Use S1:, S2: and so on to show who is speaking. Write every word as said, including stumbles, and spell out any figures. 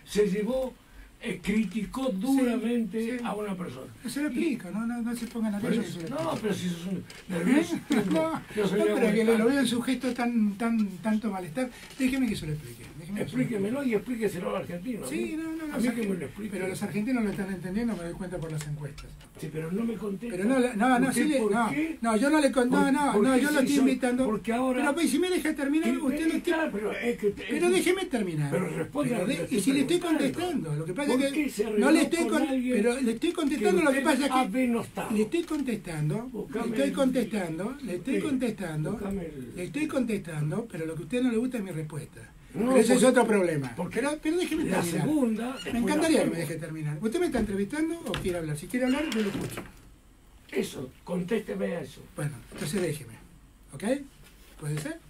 S1: se llevó, eh, criticó duramente
S2: Sí, sí.
S1: a una persona.
S2: Se lo explico, no, no, no se pongan a
S1: Por
S2: eso.
S1: eso-
S2: Que se lo
S1: no,
S2: explico.
S1: pero si sos un nervioso.
S2: No,
S1: yo soy
S2: no,
S1: algo
S2: pero que
S1: de-
S2: lo veo en su gesto tan, tan, tanto malestar. Déjeme que se lo explique. déjeme que se lo explique.
S1: Explíquemelo y explíqueselo al argentino.
S2: Sí, no, no,
S1: a
S2: los
S1: mí que
S2: argen-
S1: me lo explique.
S2: pero los argentinos lo están entendiendo, me doy cuenta por las encuestas.
S1: Sí, pero no me contesta.
S2: Pero no, le- no, no,
S1: ¿Por
S2: sí
S1: qué?
S2: le-
S1: ¿Por
S2: no,
S1: qué?
S2: no, yo no le con, no,
S1: ¿Por-
S2: no,
S1: por
S2: no,
S1: qué
S2: yo lo
S1: se
S2: estoy
S1: hizo?
S2: invitando.
S1: Porque ahora-
S2: Pero pues si me deja terminar,
S1: Sí,
S2: usted lo
S1: sí,
S2: está.
S1: claro, pero es que...
S2: Pero
S1: es-
S2: déjeme terminar.
S1: Pero responde a lo
S2: de-
S1: que le
S2: y
S1: estoy
S2: si le estoy
S1: preguntando.
S2: contestando, lo que pasa
S1: ¿Por
S2: es
S1: qué
S2: que
S1: se
S2: no
S1: arregló
S2: le estoy
S1: con
S2: con,
S1: alguien
S2: pero le estoy contestando,
S1: que
S2: lo que
S1: usted
S2: pasa es
S1: ha
S2: que
S1: denostado?
S2: le estoy contestando,
S1: Buscame
S2: le estoy
S1: el-
S2: contestando, le estoy
S1: Sí,
S2: contestando,
S1: buscame el-
S2: le estoy contestando, pero lo que a usted no le gusta es mi respuesta.
S1: No,
S2: pero ese es
S1: porque-
S2: otro problema.
S1: porque
S2: Pero, pero déjeme
S1: la
S2: terminar.
S1: segunda,
S2: Me
S1: después
S2: encantaría
S1: la
S2: que me deje terminar. ¿Usted me está entrevistando o quiere hablar? Si quiere hablar, yo lo escucho.
S1: Eso, contésteme a eso.
S2: Bueno, entonces déjeme. ¿Ok? ¿Puede ser?